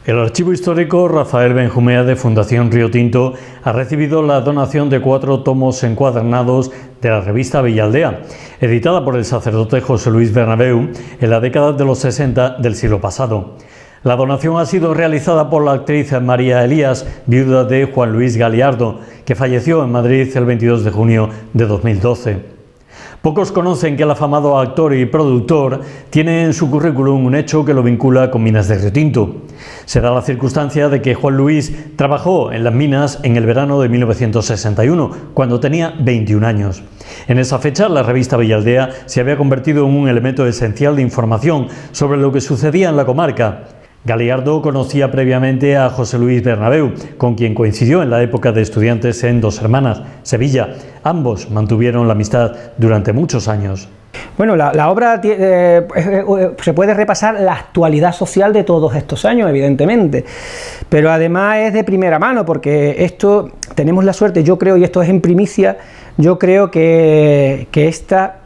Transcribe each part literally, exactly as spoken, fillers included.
El Archivo Histórico Rafael Benjumea de Fundación Río Tinto ha recibido la donación de cuatro tomos encuadernados de la revista Villaldea, editada por el sacerdote José Luis Bernabeu en la década de los sesenta del siglo pasado. La donación ha sido realizada por la actriz María Elías, viuda de Juan Luis Galiardo, que falleció en Madrid el veintidós de junio de dos mil doce. Pocos conocen que el afamado actor y productor tiene en su currículum un hecho que lo vincula con Minas de Río Tinto. Se da la circunstancia de que Juan Luis trabajó en las minas en el verano de mil novecientos sesenta y uno, cuando tenía veintiún años. En esa fecha, la revista Villaldea se había convertido en un elemento esencial de información sobre lo que sucedía en la comarca. Galiardo conocía previamente a José Luis Bernabeu, con quien coincidió en la época de estudiantes en Dos Hermanas, Sevilla. Ambos mantuvieron la amistad durante muchos años. Bueno, la, la obra eh, eh, se puede repasar la actualidad social de todos estos años, evidentemente, pero además es de primera mano, porque esto tenemos la suerte, yo creo, y esto es en primicia, yo creo que, que esta...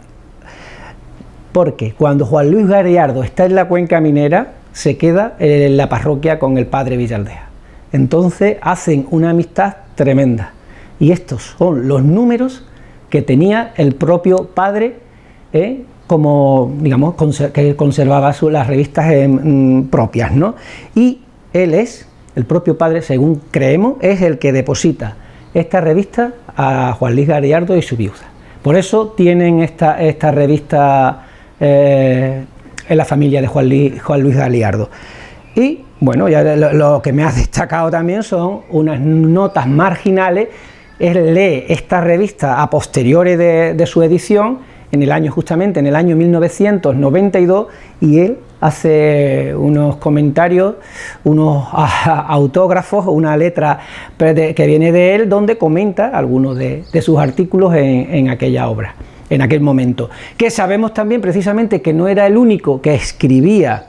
Porque cuando Juan Luis Galiardo está en la cuenca minera, se queda en la parroquia con el padre Villaldea. Entonces hacen una amistad tremenda. Y estos son los números que tenía el propio padre, eh, como, digamos, conser que conservaba su, las revistas eh, mm, propias, ¿no? Y él es, el propio padre, según creemos, es el que deposita esta revista a Juan Luis Galiardo y su viuda. Por eso tienen esta, esta revista eh, en la familia de Juan Luis, Juan Luis Galiardo. Y bueno, ya lo, lo que me ha destacado también son unas notas marginales. Él lee esta revista a posteriori de, de su edición, en el año justamente, en el año mil novecientos noventa y dos, y él hace unos comentarios, unos a, autógrafos, una letra que viene de él, donde comenta algunos de, de sus artículos en, en aquella obra, en aquel momento, que sabemos también precisamente que no era el único que escribía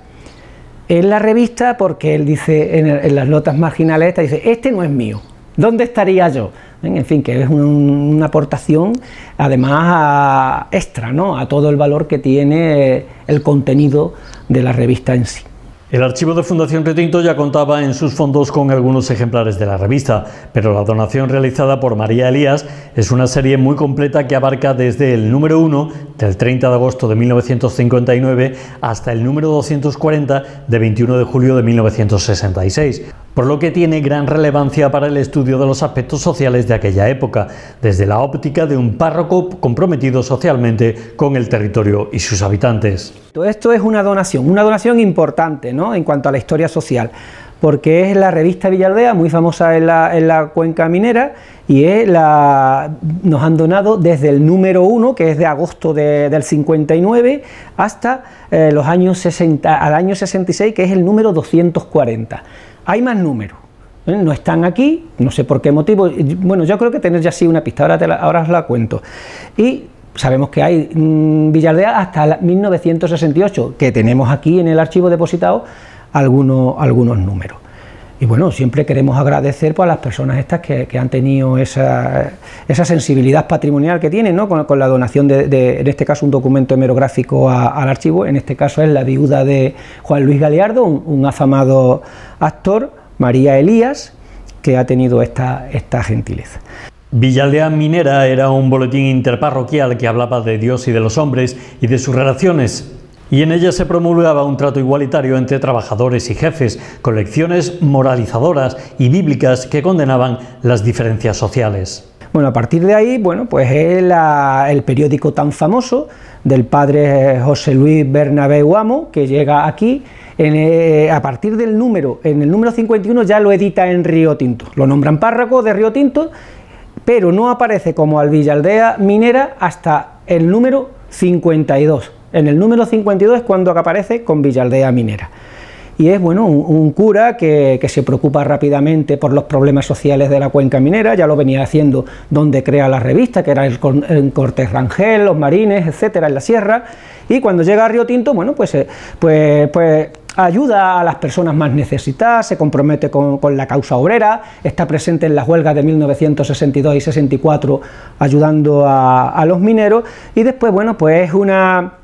en la revista, porque él dice en, el, en las notas marginales esta, dice, este no es mío, ¿dónde estaría yo? En fin, que es un, una aportación además a, extra, ¿no?, a todo el valor que tiene el contenido de la revista en sí. El archivo de Fundación Río Tinto ya contaba en sus fondos con algunos ejemplares de la revista, pero la donación realizada por María Elías es una serie muy completa que abarca desde el número uno, del treinta de agosto de mil novecientos cincuenta y nueve, hasta el número doscientos cuarenta, de veintiuno de julio de mil novecientos sesenta y seis, por lo que tiene gran relevancia para el estudio de los aspectos sociales de aquella época, desde la óptica de un párroco comprometido socialmente con el territorio y sus habitantes. Todo esto es una donación, una donación importante, ¿no?, en cuanto a la historia social, porque es la revista Villaldea, muy famosa en la, en la cuenca minera, y es la, nos han donado desde el número uno, que es de agosto de, del cincuenta y nueve, hasta eh, los años sesenta, al año sesenta y seis, que es el número doscientos cuarenta. Hay más números, ¿eh? No están aquí, no sé por qué motivo. Bueno, yo creo que tenéis ya sí una pista, ahora, te la, ahora os la cuento. Y sabemos que hay mmm, Villaldea hasta la, mil novecientos sesenta y ocho, que tenemos aquí en el archivo depositado algunos, algunos números. Y bueno, siempre queremos agradecer pues, a las personas estas que, que han tenido esa, esa sensibilidad patrimonial que tienen, ¿no?, con, con la donación de, de, en este caso, un documento hemerográfico a, al archivo. En este caso es la viuda de Juan Luis Galiardo, un, un afamado actor, María Elías, que ha tenido esta, esta gentileza. Villaldea Minera era un boletín interparroquial que hablaba de Dios y de los hombres y de sus relaciones, y en ella se promulgaba un trato igualitario entre trabajadores y jefes, con lecciones moralizadoras y bíblicas que condenaban las diferencias sociales. Bueno, a partir de ahí, bueno, pues es la, el periódico tan famoso del padre José Luis Bernabeu Amo, que llega aquí, en, eh, a partir del número, en el número cincuenta y uno ya lo edita en Río Tinto, lo nombran párroco de Río Tinto, pero no aparece como al Villaldea Minera hasta el número cincuenta y dos. En el número cincuenta y dos es cuando aparece con Villaldea Minera. Y es, bueno, un, un cura que, que se preocupa rápidamente por los problemas sociales de la cuenca minera, ya lo venía haciendo donde crea la revista, que era el, el Cortes Rangel, los Marines, etcétera, en la sierra, y cuando llega a Río Tinto, bueno, pues, pues, pues ayuda a las personas más necesitadas, se compromete con, con la causa obrera, está presente en las huelgas de mil novecientos sesenta y dos y sesenta y cuatro ayudando a, a los mineros, y después, bueno, pues es una...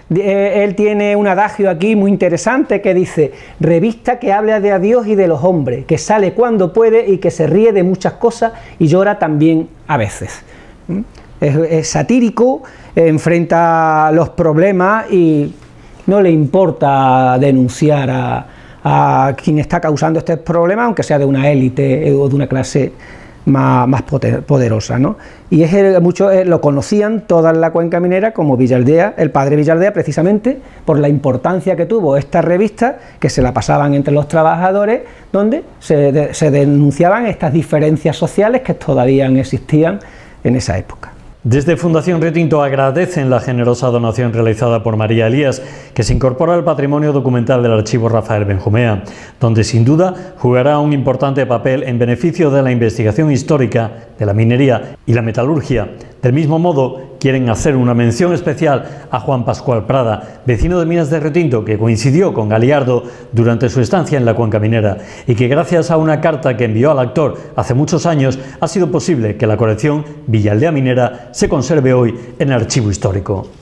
Él tiene un adagio aquí muy interesante que dice: revista que habla de Dios y de los hombres, que sale cuando puede y que se ríe de muchas cosas y llora también a veces. Es, es satírico, enfrenta los problemas y no le importa denunciar a, a quien está causando este problema, aunque sea de una élite o de una clase más, más poderosa, ¿no? Y es el, muchos eh, lo conocían toda la cuenca minera como Villaldea, el padre Villaldea, precisamente por la importancia que tuvo esta revista, que se la pasaban entre los trabajadores, donde se, de, se denunciaban estas diferencias sociales que todavía existían en esa época. Desde Fundación Río Tinto agradecen la generosa donación realizada por María Elías, que se incorpora al patrimonio documental del Archivo Rafael Benjumea, donde sin duda jugará un importante papel en beneficio de la investigación histórica de la minería y la metalurgia. Del mismo modo, quieren hacer una mención especial a Juan Pascual Prada, vecino de Minas de Río Tinto, que coincidió con Galiardo durante su estancia en la cuenca minera y que gracias a una carta que envió al actor hace muchos años ha sido posible que la colección Villaldea Minera se conserve hoy en el archivo histórico.